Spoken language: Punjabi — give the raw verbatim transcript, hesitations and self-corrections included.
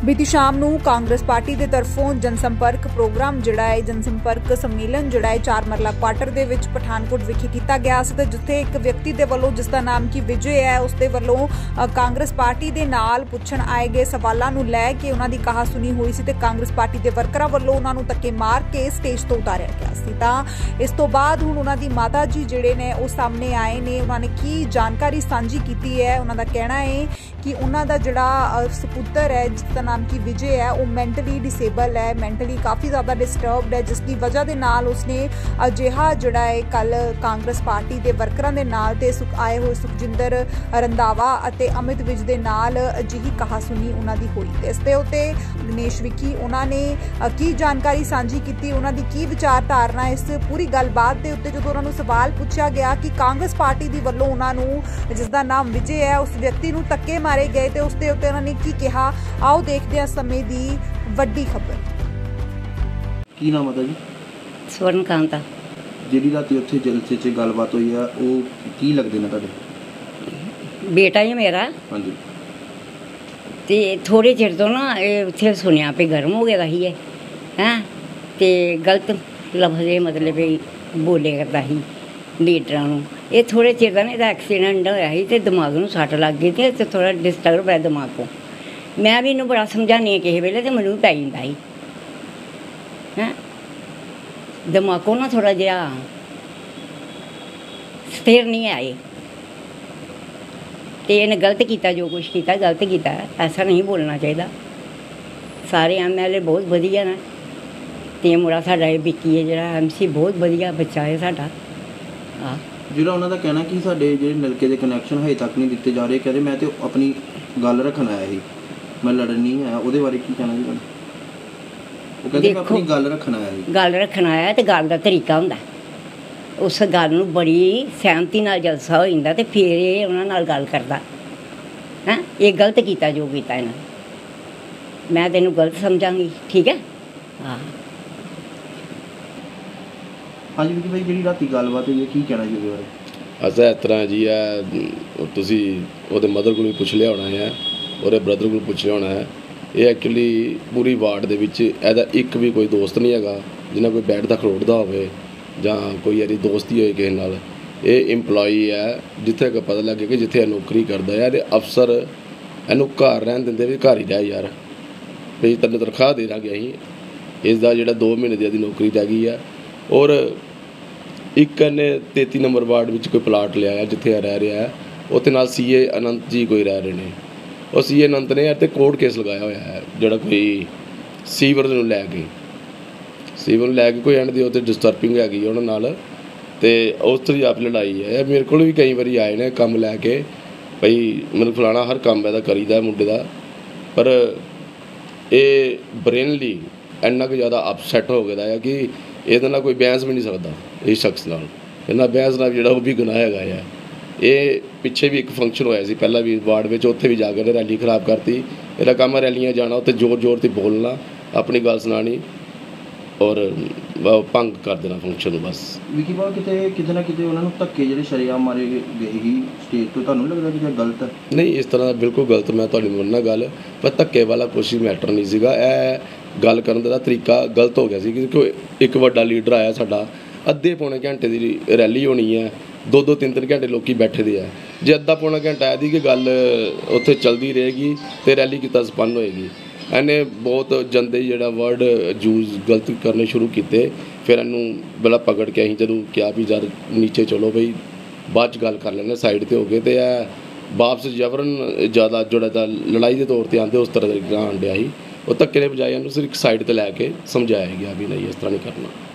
बीती शाम नूं कांग्रेस पार्टी के तरफों जनसंपर्क प्रोग्राम जिहड़ा है जनसंपर्क सम्मेलन जिहड़ा है चार मरला क्वार्टर दे विच पठानकोट विखे कीता गया सी ते जिथे एक व्यक्ति दे वल्लों जिसका नाम की विजय है उसके वल्लों कांग्रेस पार्टी दे नाल पुछण आए गए सवालों नूं लै के उन्हां दी कहा सुनी हुई सी ते कांग्रेस पार्टी के वर्करां वल्लों उन्हां नूं धक्के मार के स्टेज तो उतारिया गया सी। तां इस तो बाद हुण उन्हां दी माता जी जिहड़े ने उह सामने आए ने उन्हां ने की जानकारी सांझी कीती है। उन्हां दा कहना है कि उन्हां दा जिहड़ा सपुत्र है जिसका नाम की विजय है वो मैंटली डिसेबल है, मैंटली काफ़ी ज़्यादा डिस्टर्बड है, जिसकी वजह के नाल उसने अजिहा जिहड़ा है कल कांग्रेस पार्टी के वर्करां दे नाल ते सुख आए हुए सुखजिंदर रंधावा अते अमित विज दे नाल अजिही कहा सुनी उन्हां दी होई। ते इस दे उत्ते दिनेश विकी उन्हां ने की जानकारी सांझी कीती, उन्हां दी की विचारधारणा इस पूरी गलबात दे उत्ते जदों उन्हां नूं सवाल पुछया गया कि कांग्रेस पार्टी दी वल्लों उन्हां नूं जिसदा नाम विजय है उस व्यक्ति नूं धक्के मारे गए ते उस दे उत्ते उन्हां ने की कहा, आओ देखदे हां समय दी वड्डी खबर। की नाम है जी? स्वर्ण कांता। ਜਿਹੜੀ ਰਾਤੀ ਉੱਥੇ ਜਲਸੇ 'ਚ ਗੱਲਬਾਤ ਹੋਈ ਆ ਉਹ ਕੀ ਲੱਗਦੇ ਨੇ ਤੁਹਾਡੇ? ਬੇਟਾ ਹੀ ਮੇਰਾ। ਹਾਂਜੀ। ਤੇ ਥੋੜੇ ਚਿਰ ਤੋਂ ਨਾ ਇਹ ਉੱਥੇ ਸੁਣਿਆ ਵੀ ਗਰਮ ਹੋ ਗਿਆ ਸੀ ਇਹ ਹੈਂ ਤੇ ਗਲਤ ਲਫ਼ਜ਼ ਮਤਲਬ ਬੋਲੇ ਕਰਦਾ ਸੀ ਲੀਡਰਾਂ ਨੂੰ। ਇਹ ਥੋੜੇ ਚਿਰ ਦਾ ਨਾ ਇਹਦਾ ਐਕਸੀਡੈਂਟ ਹੋਇਆ ਸੀ ਤੇ ਦਿਮਾਗ ਨੂੰ ਸੱਟ ਲੱਗ ਗਈ ਤੇ ਥੋੜਾ ਡਿਸਟਰਬ ਹੈ ਦਿਮਾਗ ਤੋਂ। ਮੈਂ ਵੀ ਇਹਨੂੰ ਬੜਾ ਸਮਝਾਉਂਦੀ ਹਾਂ ਕਿਸੇ ਵੇਲੇ ਤੇ ਮੈਨੂੰ ਪੈ ਜਾਂਦਾ ਸੀ ਹੈਂ ਦਿਮਾਗੋਂ ਨਾ ਥੋੜ੍ਹਾ ਜਿਹਾ ਸਥਿਰ ਨਹੀਂ ਆਏ ਤੇ ਇਹਨੇ ਗਲਤ ਕੀਤਾ, ਜੋ ਕੁਛ ਕੀਤਾ ਗਲਤ ਕੀਤਾ, ਐਸਾ ਨਹੀਂ ਬੋਲਣਾ ਚਾਹੀਦਾ। ਸਾਰੇ ਐਮ ਐਲ ਏ ਬਹੁਤ ਵਧੀਆ ਨੇ ਤੇ ਮੁੰਡਾ ਸਾਡਾ ਇਹ ਵਿੱਕੀ ਹੈ ਜਿਹੜਾ ਐਮ ਸੀ ਬਹੁਤ ਵਧੀਆ ਬੱਚਾ ਹੈ ਸਾਡਾ। ਹਾਂ ਜਿਹੜਾ ਉਹਨਾਂ ਦਾ ਕਹਿਣਾ ਕਿ ਸਾਡੇ ਜਿਹੜੇ ਨਲਕੇ ਦੇ ਕਨੈਕਸ਼ਨ ਹਜੇ ਤੱਕ ਨਹੀਂ ਦਿੱਤੇ ਜਾ ਰਹੇ, ਕਹਿੰਦੇ ਮੈਂ ਤੇ ਆਪਣੀ ਗੱਲ ਰੱਖਣ ਆਇਆ ਸੀ, ਮੈਂ ਲੜਨ ਨਹੀਂ ਆਇਆ, ਉਹਦੇ ਬਾਰੇ ਕੀ ਕਹਿਣਾ ਜੀ ਤੁਹਾਨੂੰ? ਉਹ ਕਹਿੰਦੇ ਮੈਂ ਆਪਣੀ ਗੱਲ ਰੱਖਣ ਆਇਆ ਜੀ। ਗੱਲ ਰੱਖਣ ਆਇਆ ਤੇ ਗੱਲ ਦਾ ਤਰੀਕਾ ਹੁੰਦਾ, ਉਸ ਗੱਲ ਨੂੰ ਬੜੀ ਸਹਿਮਤੀ ਨਾਲ ਜਲਸਾ ਹੋ ਜਾਂਦਾ ਤੇ ਫਿਰ ਇਹ ਉਹਨਾਂ ਨਾਲ ਗੱਲ ਕਰਦਾ ਹੈਂ। ਇਹ ਗਲਤ ਕੀਤਾ ਜੋ ਕੀਤਾ ਇਹਨਾਂ, ਮੈਂ ਤੈਨੂੰ ਗਲਤ ਸਮਝਾਂਗੀ, ਠੀਕ ਹੈ? ਹਾਂ ਹਾਂਜੀ ਵੀਰ ਭਾਈ, ਜਿਹੜੀ ਰਾਤੀ ਗੱਲਬਾਤ ਹੋਈ ਹੈ ਕੀ ਕਹਿਣਾ ਜੀ ਉਹਦੇ ਬਾਰੇ? ਅਸਾਂ ਇਸ ਤਰ੍ਹਾਂ ਜੀ ਆ, ਤੁਸੀਂ ਉਹਦੇ ਮਦਰ ਕੋਲ ਵੀ ਪੁੱਛ ਲਿਆ ਹੋਣਾ ਹੈ, ਉਹਦੇ ਬ੍ਰਦਰ ਕੋਲ ਪੁੱਛ ਲਿਆ ਹੋਣਾ ਹੈ। ਇਹ ਐਕਚੁਅਲੀ ਪੂਰੀ ਵਾਰਡ ਦੇ ਵਿੱਚ ਇਹਦਾ ਇੱਕ ਵੀ ਕੋਈ ਦੋਸਤ ਨਹੀਂ ਹੈਗਾ ਜਿਹਨਾਂ ਕੋਈ ਬੈਠਦਾ ਖੜੋੜਦਾ ਹੋਵੇ ਜਾਂ ਕੋਈ ਯਾਰੀ ਦੋਸਤੀ ਹੋਏ ਕਿਸੇ ਨਾਲ। ਇਹ ਇੰਪਲੋਈ ਹੈ, ਜਿੱਥੇ ਕਿ ਪਤਾ ਲੱਗੇ ਕਿ ਜਿੱਥੇ ਇਹ ਨੌਕਰੀ ਕਰਦਾ ਹੈ ਤੇ ਅਫਸਰ ਇਹਨੂੰ ਘਰ ਰਹਿਣ ਦਿੰਦੇ ਵੀ ਘਰ ਹੀ ਰਹਿ ਯਾਰ ਵੀ ਤੈਨੂੰ ਤਨਖਾਹ ਦੇ ਦਾਂਗੇ ਅਸੀਂ। ਇਸ ਦਾ ਜਿਹੜਾ ਦੋ ਮਹੀਨੇ ਦੀ ਇਹਦੀ ਨੌਕਰੀ ਰਹਿ ਗਈ ਹੈ। ਔਰ ਇੱਕ ਇਹਨੇ ਤੇਤੀ ਨੰਬਰ ਵਾਰਡ ਵਿੱਚ ਕੋਈ ਪਲਾਟ ਲਿਆ ਹੈ ਜਿੱਥੇ ਰਹਿ ਰਿਹਾ ਹੈ, ਉੱਥੇ ਨਾਲ ਸੀ ਏ ਅਨੰਤ ਜੀ ਕੋਈ ਰਹਿ ਰਹੇ ਨੇ। ਉਹ ਸੀ ਏ ਅਨੰਤ ਨੇ ਇੱਥੇ ਕੋਰਟ ਕੇਸ ਲਗਾਇਆ ਹੋਇਆ ਹੈ ਜਿਹੜਾ ਕੋਈ ਸੀਵਰ ਨੂੰ ਲੈ ਕੇ ਸੀਵਰ ਨੂੰ ਲੈ ਕੇ ਕੋਈ ਐਂਡ ਦੀ ਉੱਥੇ ਡਿਸਟਰਬਿੰਗ ਹੈਗੀ ਉਹਨਾਂ ਨਾਲ ਅਤੇ ਉਸ ਤੋਂ ਹੀ ਆਪ ਲੜਾਈ ਹੈ। ਮੇਰੇ ਕੋਲ ਵੀ ਕਈ ਵਾਰੀ ਆਏ ਨੇ ਕੰਮ ਲੈ ਕੇ ਬਈ ਮੈਨੂੰ ਫਲਾਣਾ ਹਰ ਕੰਮ ਇਹਦਾ ਕਰੀਦਾ ਮੁੰਡੇ ਦਾ, ਪਰ ਇਹ ਬ੍ਰੇਨਲੀ ਇੰਨਾ ਕੁ ਜ਼ਿਆਦਾ ਅਪਸੈਟ ਹੋ ਗਿਆ ਹੈ ਕਿ ਇਹਦੇ ਨਾਲ ਕੋਈ ਬਹਿਸ ਵੀ ਨਹੀਂ ਸਕਦਾ। ਇਸ ਸ਼ਖਸ ਨਾਲ ਇਹਨਾਂ ਬਹਿਸ ਨਾਲ ਜਿਹੜਾ ਉਹ ਵੀ ਗੁਨਾਹ ਹੈਗਾ ਹੈ। ਇਹ ਪਿੱਛੇ ਵੀ ਇੱਕ ਫੰਕਸ਼ਨ ਹੋਇਆ ਸੀ ਪਹਿਲਾਂ ਵੀ ਵਾਰਡ ਵਿੱਚ, ਉੱਥੇ ਵੀ ਜਾ ਕੇ ਰੈਲੀ ਖਰਾਬ ਕਰਤੀ। ਇਹਦਾ ਕੰਮ ਰੈਲੀਆਂ ਜਾਣਾ, ਉੱਥੇ ਜ਼ੋਰ ਜ਼ੋਰ 'ਤੇ ਬੋਲਣਾ, ਆਪਣੀ ਗੱਲ ਸੁਣਾਉਣੀ ਔਰ ਭੰਗ ਕਰ ਦੇਣਾ ਫੰਕਸ਼ਨ ਨੂੰ ਬਸ। ਵਿਕੀ ਬਾਬਾ ਕਿਤੇ ਕਿਤੇ ਨਾ ਕਿਤੇ ਉਹਨਾਂ ਨੂੰ ਧੱਕੇ ਜਿਹੜੇ ਸ਼ਰੇਆਮ ਮਾਰੇ ਗਏ ਸੀ ਸਟੇਜ ਤੋਂ, ਤੁਹਾਨੂੰ ਲੱਗਦਾ ਕਿ ਇਹ ਗਲਤ ਹੈ? ਨਹੀਂ, ਇਸ ਤਰ੍ਹਾਂ ਦਾ ਬਿਲਕੁਲ ਗਲਤ ਮੈਂ ਤੁਹਾਡੀ ਮੰਨਣਾ ਗੱਲ, ਪਰ ਧੱਕੇ ਵਾਲਾ ਕੁਛ ਮੈਟਰ ਨਹੀਂ ਸੀਗਾ। ਇਹ ਗੱਲ ਕਰਨ ਦਾ ਤਰੀਕਾ ਗਲਤ ਹੋ ਗਿਆ ਸੀ ਕਿਉਂਕਿ ਇੱਕ ਵੱਡਾ ਲੀਡਰ ਆਇਆ ਸਾਡਾ, ਅੱਧੇ ਪੌਣੇ ਘੰਟੇ ਦੀ ਰੈਲੀ ਹੋਣੀ ਹੈ, ਦੋ ਦੋ ਤਿੰਨ ਤਿੰਨ ਘੰਟੇ ਲੋਕ ਬੈਠੇ ਦੇ ਆ। ਜੇ ਅੱਧਾ ਪੌਣਾ ਘੰਟਾ ਇਹਦੀ ਕਿ ਗੱਲ ਉੱਥੇ ਚੱਲਦੀ ਰਹੇਗੀ ਅਤੇ ਰੈਲੀ ਕਿੱਦਾਂ ਸੰਪੰਨ ਹੋਏਗੀ। ਇਹਨੇ ਬਹੁਤ ਜੰਦੇ ਜਿਹੜਾ ਵਰਡ ਯੂਜ਼ ਗਲਤ ਕਰਨੇ ਸ਼ੁਰੂ ਕੀਤੇ। ਫਿਰ ਇਹਨੂੰ ਬੜਾ ਪਕੜ ਕੇ ਅਸੀਂ ਜਦੋਂ ਕਿਹਾ ਵੀ ਯਾਰ ਨੀਚੇ ਚਲੋ ਬਈ ਬਾਅਦ 'ਚ ਗੱਲ ਕਰ ਲੈਂਦੇ ਸਾਈਡ 'ਤੇ ਹੋ ਗਏ, ਅਤੇ ਇਹ ਵਾਪਸ ਜਬਰਨ ਜ਼ਿਆਦਾ ਜਿਹੜਾ ਤਾਂ ਲੜਾਈ ਦੇ ਤੌਰ 'ਤੇ ਆਉਂਦੇ ਉਸ ਤਰ੍ਹਾਂ ਦਾ ਆਉਣ ਡਿਆ ਸੀ। ਉਹ ਧੱਕੇ ਦੇ ਬਜਾਏ ਇਹਨੂੰ ਸਿਰਫ ਇੱਕ ਸਾਈਡ 'ਤੇ ਲੈ ਕੇ ਸਮਝਾਇਆ ਗਿਆ ਵੀ ਨਹੀਂ ਇਸ ਤਰ੍ਹਾਂ ਨਹੀਂ ਕਰਨਾ।